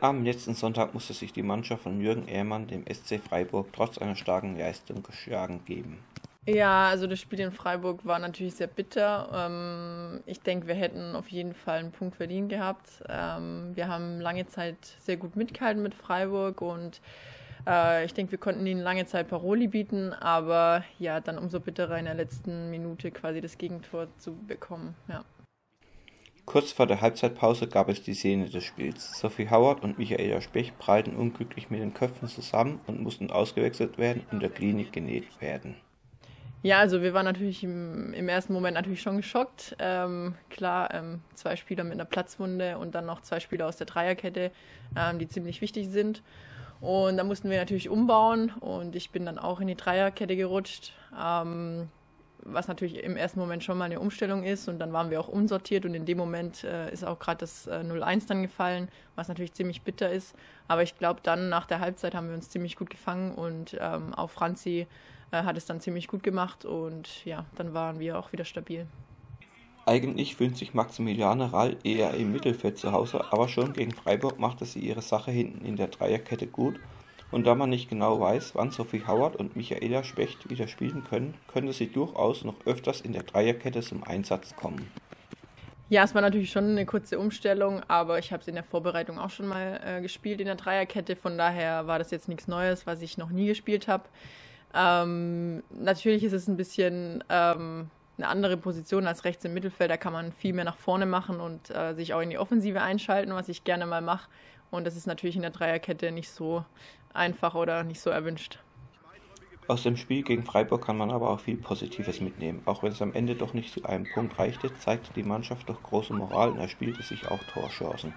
Am letzten Sonntag musste sich die Mannschaft von Jürgen Ehrmann dem SC Freiburg trotz einer starken Leistung geschlagen geben. Ja, also das Spiel in Freiburg war natürlich sehr bitter. Ich denke, wir hätten auf jeden Fall einen Punkt verdient gehabt. Wir haben lange Zeit sehr gut mitgehalten mit Freiburg und ich denke, wir konnten ihnen lange Zeit Paroli bieten, aber ja, dann umso bitterer in der letzten Minute quasi das Gegentor zu bekommen. Ja. Kurz vor der Halbzeitpause gab es die Szene des Spiels. Sophie Howard und Michaela Specht prallten unglücklich mit den Köpfen zusammen und mussten ausgewechselt werden und der Klinik genäht werden. Ja, also wir waren natürlich im ersten Moment natürlich schon geschockt. Klar, 2 Spieler mit einer Platzwunde und dann noch 2 Spieler aus der Dreierkette, die ziemlich wichtig sind. Und da mussten wir natürlich umbauen und ich bin dann auch in die Dreierkette gerutscht, was natürlich im ersten Moment schon mal eine Umstellung ist. Und dann waren wir auch umsortiert und in dem Moment ist auch gerade das 0-1 dann gefallen, was natürlich ziemlich bitter ist. Aber ich glaube, dann nach der Halbzeit haben wir uns ziemlich gut gefangen und auch Franzi hat es dann ziemlich gut gemacht und ja, dann waren wir auch wieder stabil. Eigentlich fühlt sich Maximiliane Rall eher im Mittelfeld zu Hause, aber schon gegen Freiburg machte sie ihre Sache hinten in der Dreierkette gut. Und da man nicht genau weiß, wann Sophie Howard und Michaela Specht wieder spielen können, könnte sie durchaus noch öfters in der Dreierkette zum Einsatz kommen. Ja, es war natürlich schon eine kurze Umstellung, aber ich habe es in der Vorbereitung auch schon mal gespielt in der Dreierkette, von daher war das jetzt nichts Neues, was ich noch nie gespielt habe. Natürlich ist es ein bisschen eine andere Position als rechts im Mittelfeld. Da kann man viel mehr nach vorne machen und sich auch in die Offensive einschalten, was ich gerne mal mache. Und das ist natürlich in der Dreierkette nicht so einfach oder nicht so erwünscht. Aus dem Spiel gegen Freiburg kann man aber auch viel Positives mitnehmen. Auch wenn es am Ende doch nicht zu einem Punkt reichte, zeigte die Mannschaft doch große Moral und erspielte sich auch Torchancen.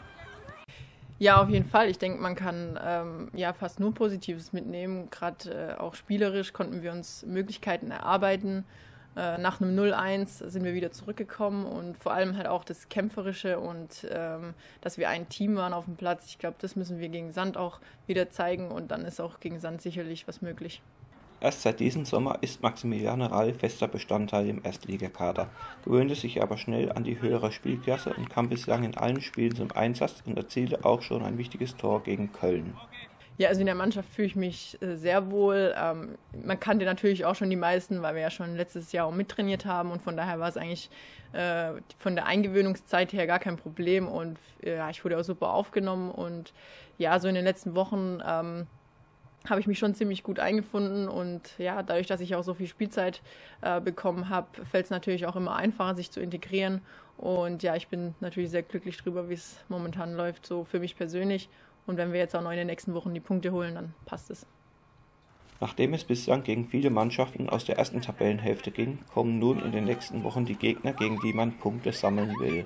Ja, auf jeden Fall. Ich denke, man kann ja fast nur Positives mitnehmen. Gerade auch spielerisch konnten wir uns Möglichkeiten erarbeiten. Nach einem 0-1 sind wir wieder zurückgekommen und vor allem halt auch das Kämpferische und dass wir ein Team waren auf dem Platz. Ich glaube, das müssen wir gegen Sand auch wieder zeigen und dann ist auch gegen Sand sicherlich was möglich. Erst seit diesem Sommer ist Maximiliane Rall fester Bestandteil im Erstligakader, gewöhnte sich aber schnell an die höhere Spielklasse und kam bislang in allen Spielen zum Einsatz und erzielte auch schon ein wichtiges Tor gegen Köln. Ja, also in der Mannschaft fühle ich mich sehr wohl. Man kannte natürlich auch schon die meisten, weil wir ja schon letztes Jahr auch mittrainiert haben und von daher war es eigentlich von der Eingewöhnungszeit her gar kein Problem und ja, ich wurde auch super aufgenommen und ja, so in den letzten Wochen habe ich mich schon ziemlich gut eingefunden und ja, dadurch, dass ich auch so viel Spielzeit bekommen habe, fällt es natürlich auch immer einfacher, sich zu integrieren und ja, ich bin natürlich sehr glücklich drüber, wie es momentan läuft, so für mich persönlich. Und wenn wir jetzt auch noch in den nächsten Wochen die Punkte holen, dann passt es. Nachdem es bislang gegen viele Mannschaften aus der ersten Tabellenhälfte ging, kommen nun in den nächsten Wochen die Gegner, gegen die man Punkte sammeln will.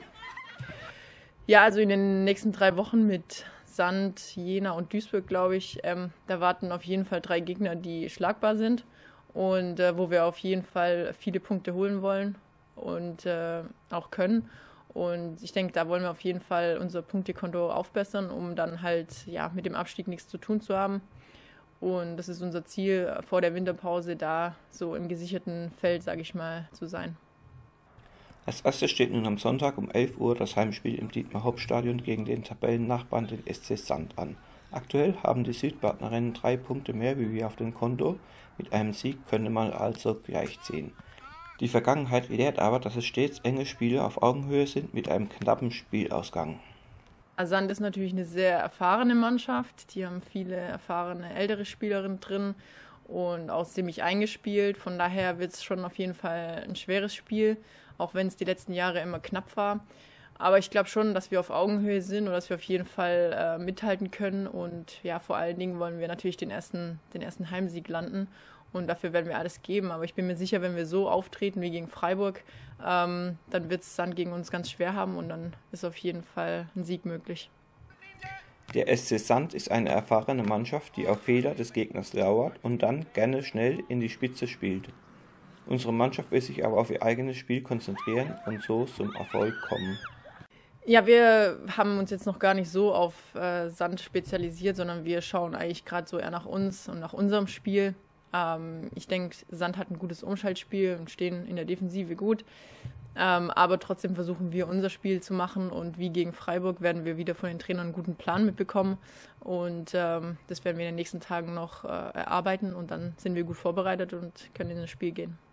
Ja, also in den nächsten 3 Wochen mit Sand, Jena und Duisburg, glaube ich, da warten auf jeden Fall 3 Gegner, die schlagbar sind und wo wir auf jeden Fall viele Punkte holen wollen und auch können. Und ich denke, da wollen wir auf jeden Fall unser Punktekonto aufbessern, um dann halt ja mit dem Abstieg nichts zu tun zu haben. Und das ist unser Ziel, vor der Winterpause da so im gesicherten Feld, sage ich mal, zu sein. Als erstes steht nun am Sonntag um 11 Uhr das Heimspiel im Dietmar-Hopp-Stadion gegen den Tabellennachbarn, den SC Sand, an. Aktuell haben die Südbadnerinnen 3 Punkte mehr wie wir auf dem Konto. Mit einem Sieg könnte man also gleichziehen. Die Vergangenheit lehrt aber, dass es stets enge Spiele auf Augenhöhe sind mit einem knappen Spielausgang. Sand ist natürlich eine sehr erfahrene Mannschaft. Die haben viele erfahrene ältere Spielerinnen drin und auch ziemlich eingespielt. Von daher wird es schon auf jeden Fall ein schweres Spiel, auch wenn es die letzten Jahre immer knapp war. Aber ich glaube schon, dass wir auf Augenhöhe sind und dass wir auf jeden Fall mithalten können. Und ja, vor allen Dingen wollen wir natürlich den ersten Heimsieg landen. Und dafür werden wir alles geben. Aber ich bin mir sicher, wenn wir so auftreten wie gegen Freiburg, dann wird es dann gegen uns ganz schwer haben und dann ist auf jeden Fall ein Sieg möglich. Der SC Sand ist eine erfahrene Mannschaft, die auf Fehler des Gegners lauert und dann gerne schnell in die Spitze spielt. Unsere Mannschaft will sich aber auf ihr eigenes Spiel konzentrieren und so zum Erfolg kommen. Ja, wir haben uns jetzt noch gar nicht so auf Sand spezialisiert, sondern wir schauen eigentlich gerade so eher nach uns und nach unserem Spiel. Ich denke, Sand hat ein gutes Umschaltspiel und stehen in der Defensive gut. Aber trotzdem versuchen wir unser Spiel zu machen und wie gegen Freiburg werden wir wieder von den Trainern einen guten Plan mitbekommen und das werden wir in den nächsten Tagen noch erarbeiten und dann sind wir gut vorbereitet und können in das Spiel gehen.